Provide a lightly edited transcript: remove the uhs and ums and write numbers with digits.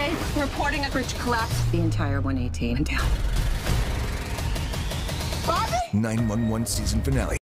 Mayday. Reporting a bridge collapse. The entire 118 went down. Bobby? 911 season finale.